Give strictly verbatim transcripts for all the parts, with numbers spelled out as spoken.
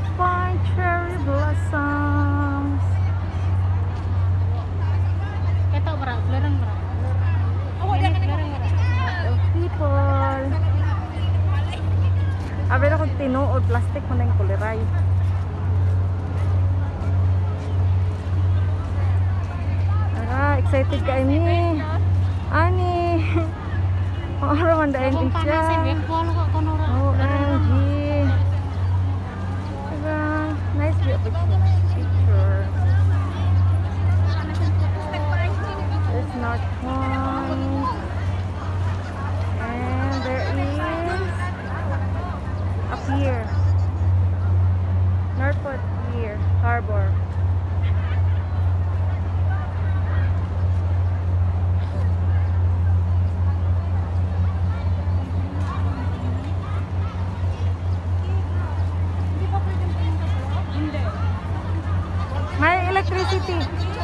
Fine cherry blossoms. Ketok berak, belerang berak. Oh, dia kan belerang berak. Of people. Abi na kung tinuod, plastic mo na yung kuliray. Tara, excited ka ini. Ani. Maura man dahil din siya. O M G. Tara, nice view of picture. There's North Point. And there is up here. North Point here, harbor. May electricity.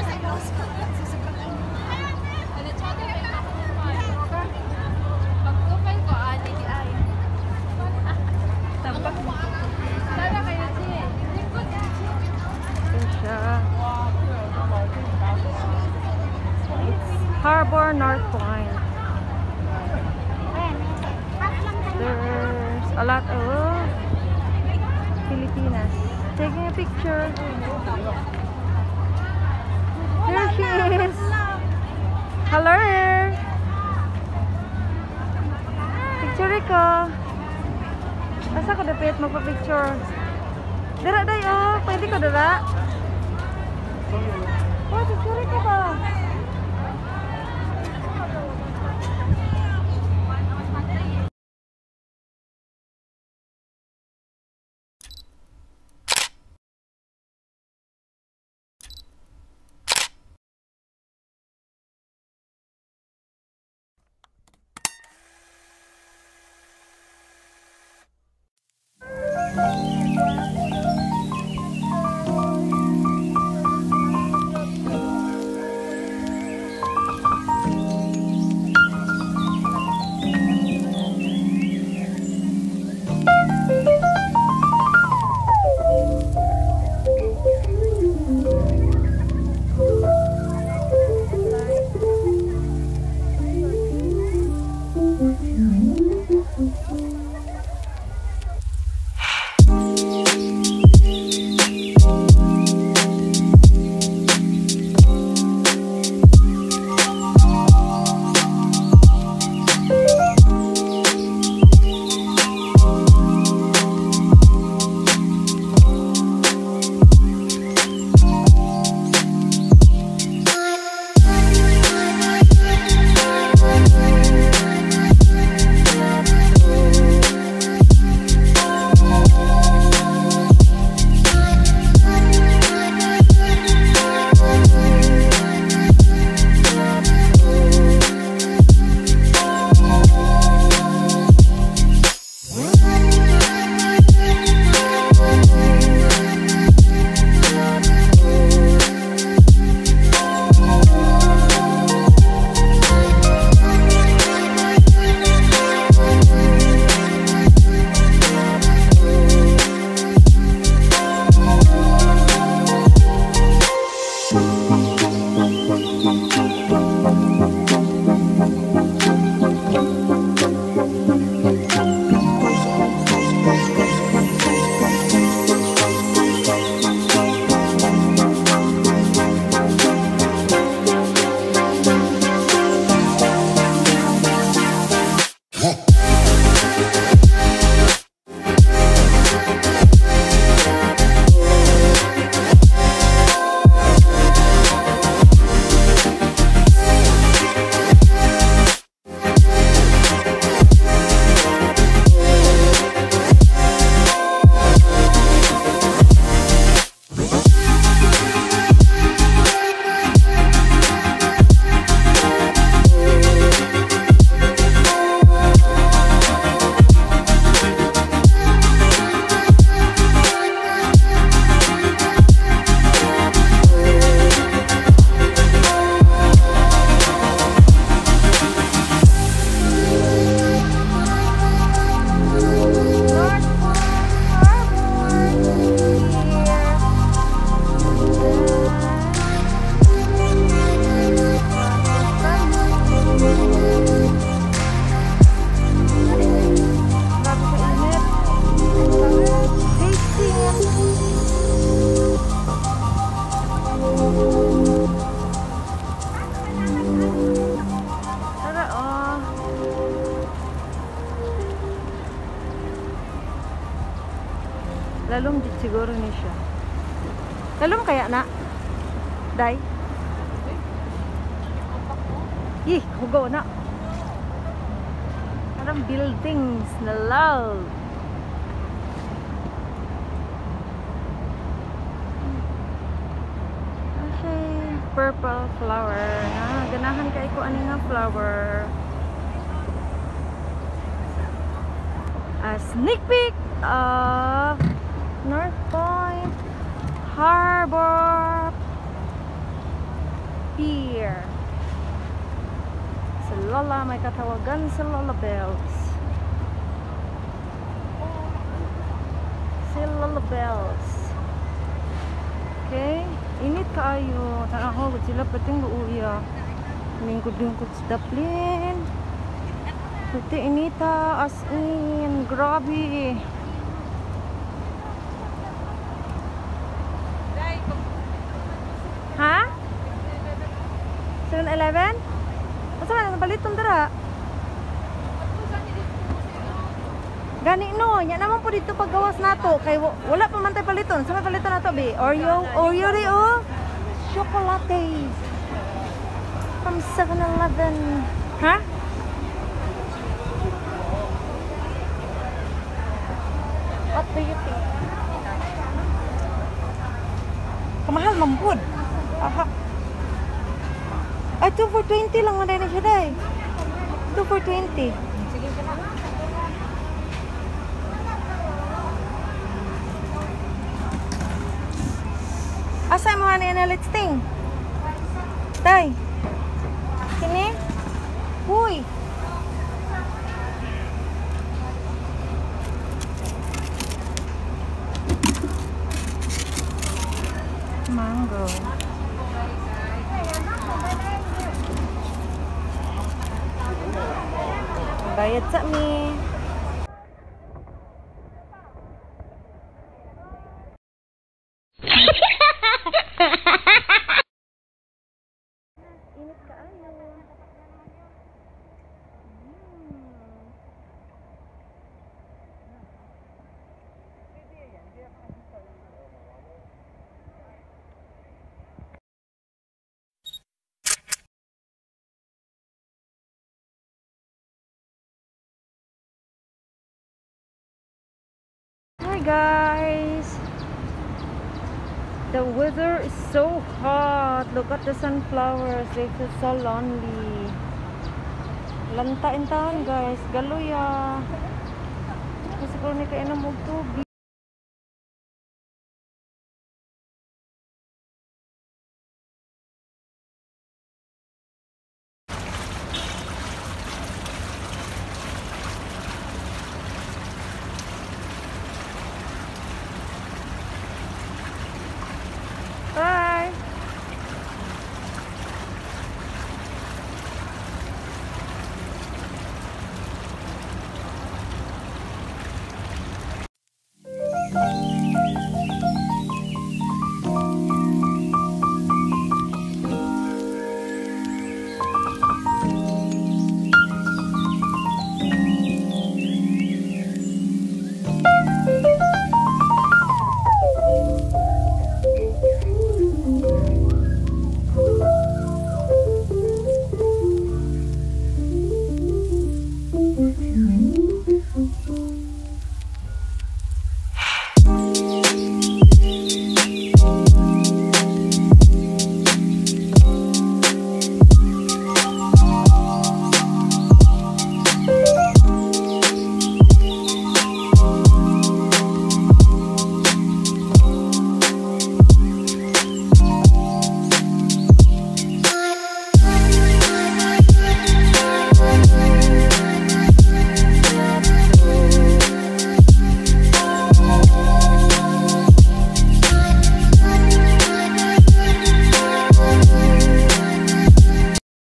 Harbor North Point. There's a lot of Filipinas taking a picture. There she is. Hello. Picture ko. Asa ko dapat magpa-picture? Dira day oh, pwede ko dira. Oh, picture ko ba? siguro ni siya. Lalo mo kaya na? Day? Ih, hugaw na. Parang buildings na love. Okay, purple flower. Ah, ganahan kay ko ani nga flower. A sneak peek of North Point Harbor Pier. Sa Lola, may katawagan sa Lola Bells. Si Lola Bells. Okay, init kaayo. Tanang ko, sila pating uuya. Lingkod-lingkod sa daplin. Pati inita, as in, grabe. Ha? seven eleven? Masa man ang baliton dara? Gani no, nya naman po dito paggawas nato kay wa- wala pa man tay paliton. Sa may paliton nato bi? Oreo, Oreo ri oh. Chocolate. From seven eleven. Ha? What do you think? Kamahal mampud. Aha. Ay, two for twenty lang na na siya, day. two for twenty. Sige ka na. Asa mo na yan na let's ting? Day. Kini? Uy. Mango. Bayad sa mi. Init ka ayo. Hi guys, the weather is so hot. Look at the sunflowers, they feel so lonely. Lanta in town guys, galoya. Kasi kung ni kainom og tubig.